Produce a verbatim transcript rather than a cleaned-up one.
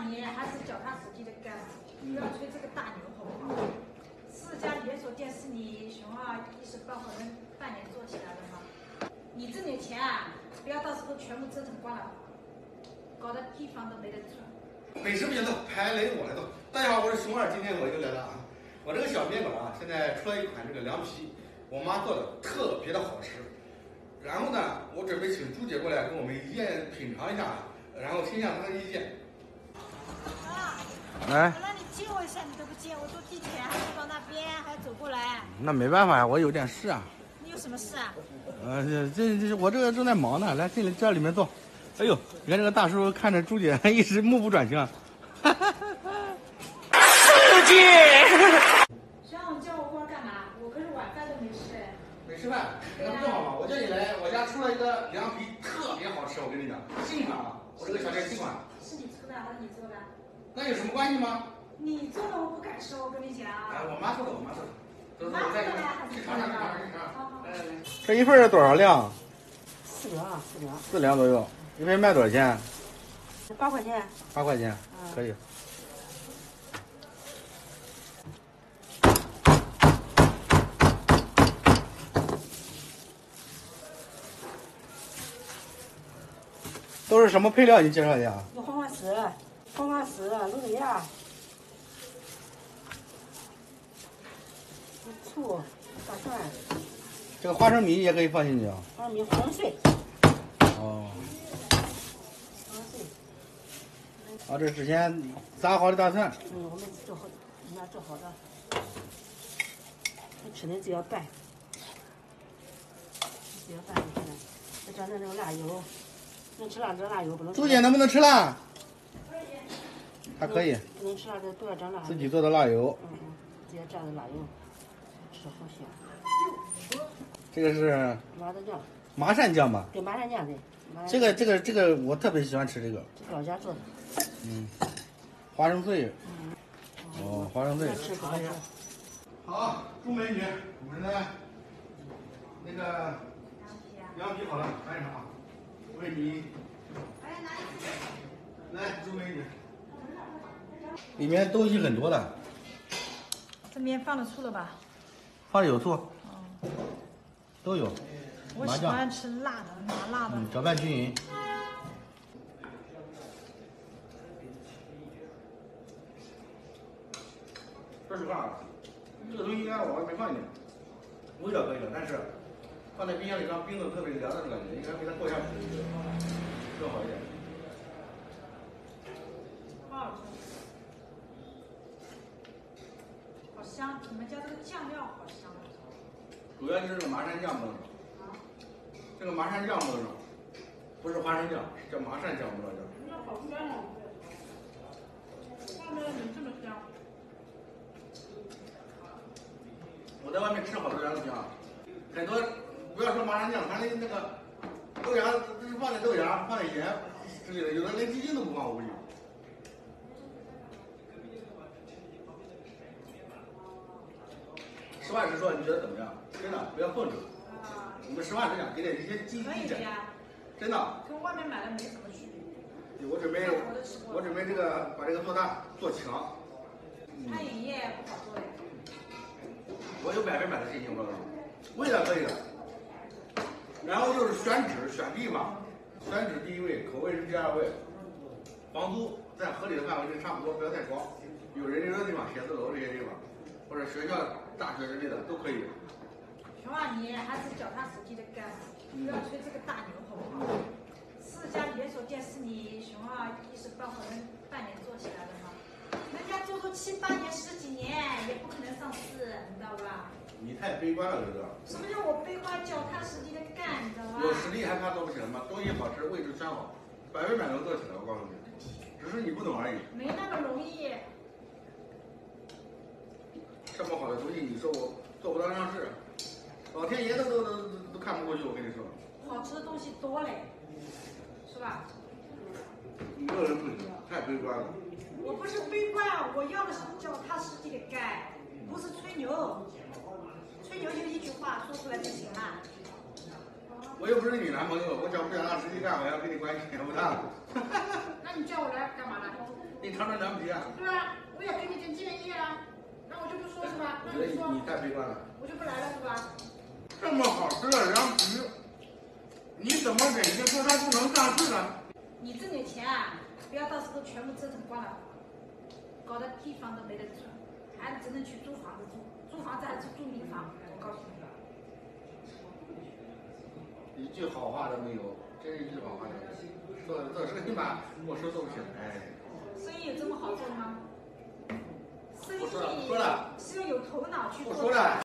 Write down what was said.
望你还是脚踏实地的干，不要吹这个大牛，好不好？四家连锁店是你熊二一时半会能半年做起来的吗？你挣点钱啊，不要到时候全部折腾光了，搞得地方都没得住。 美食不行，走，排雷我来做。大家好，我是熊二，今天我又来了啊！我这个小面馆啊，现在出了一款这个凉皮，我妈做的特别的好吃。然后呢，我准备请朱姐过来跟我们一键品尝一下，然后听一下她的意见。 啊， 来， 我让你接我一下，你都不接，我坐地铁还要到那边，还要走过来。 那没办法呀，我有点事啊。 你有什么事啊？ 呃，这这这，我这个正在忙呢。来，进来这里面坐。哎呦，你看这个大叔看着朱姐一直目不转睛。哈哈哈哈！世界。 小勇叫我过来干嘛？我可是晚饭都没吃哎。 没吃饭，那不正好吗？我叫你来，我家出了一个凉皮，特别好吃，我跟你讲，新款啊，我这个小店新款。 是你出的还是你做的？ 那有什么关系吗？ 你做的我不敢吃，我跟你讲。 哎，我妈做的，我妈做的。走走，再去尝尝，去尝尝，去尝尝。来来来， 这一份是多少两？ 四两，四两。 四两左右。一份卖多少钱？ 八块钱。 八块钱， 嗯、 可以。都是什么配料？你介绍一下。 有黄瓜丝、黄瓜丝、芦笋芽、醋、大蒜。 这个花生米也可以放进去啊。 花生米黄碎。 哦。 黄碎。 啊，这是之前炸好的大蒜。 嗯，我们做好，我们做好的。你吃的只要拌，只要拌就行了。再加点那个辣油。能吃辣这辣油不能吃。 朱姐能不能吃辣？还可以。 不能吃辣，这都要蘸辣。 自己做的辣油。 嗯嗯，直接蘸的辣油，吃好香。 这个是麻的酱。 麻扇酱吧？ 对，麻扇酱对。 这个这个这个我特别喜欢吃这个。 这老家做的。 嗯。花生碎。 嗯。 哦，花生碎。 吃尝一下。 好，朱美女，我们的那个凉皮好了，尝一尝啊。为你，来，朱美女，里面东西很多的。 这面放了醋了吧？ 放了有醋， 哦， 都有。 我喜欢吃辣的，麻辣的。 嗯，搅拌均匀。 说实话，这个东西应该往外面放一点，味道可以了，但是放在冰箱里让冰的特别凉的感觉，应该给它过下去更好一点。 好好吃，好香！你们家这个酱料好香啊！ 主要就是这个麻扇酱不能少，这个麻扇酱不能少，不是花生酱，是叫麻扇酱，不知道叫。 那好香啊！放的怎么这么香？ 我在外面吃好多凉皮啊，很多不要说麻扇酱，它那那个豆芽，就是放点豆芽，放点盐之类的，有的连鸡精都不放，我估计。实话实说，你觉得怎么样？真的不要奉承。啊。我们实话实讲，给点一些积极意见。真的。 跟外面买的没什么区别。 我准备，我准备这个把这个做大做强。 餐饮业不好做的。 我有百分百的信心，我告诉你，味道可以的。然后就是选址、选地方，选址第一位，口味是第二位，房租在合理的范围内差不多，不要太高。有人流的地方，写字楼这些地方，或者学校、大学之类的都可以。 熊二，你还是脚踏实地的干，不要吹这个大牛，好不好？四家连锁店是你熊二一时半会能半年做起来的吗？人家做做七八年、十几年也不可能上市，你知道吧？ 你太悲观了，有点。 什么叫我悲观？脚踏实地的干，你知道吧？ 有实力还怕做不起来吗？东西好吃，位置选好，百分百能做起来，我告诉你，只是你不懂而已。 没那么容易。 这么好的东西，你说我做不到上市，老天爷都都都都看不过去，我跟你说。 好吃的东西多嘞，是吧？ 没有人不行，太悲观了。 我不是悲观，我要的是脚踏实地的干，不是吹牛。吹牛就一句话说出来就行了。 我又不是你男朋友，我脚不脚踏实地干，我要跟你关系不大。 那你叫我来干嘛呢？ 给你尝尝凉皮啊。 对吧？我也给你点建议啊，那我就不说是吧？ 我觉得那你说你太悲观了。 我就不来了是吧？ 这么好吃的凉皮，你怎么忍心说它不能上市呢？ 你挣点钱啊，不要到时候全部折腾光了，搞得地方都没得住，还只能去租房子住，租房子还是住民房，我告诉你。 一句好话都没有，真是一句好话都没有。做做生意嘛，我说都不行，哎。 生意有这么好做吗？生意不说了，不说了， 是要有头脑去做。 不说了。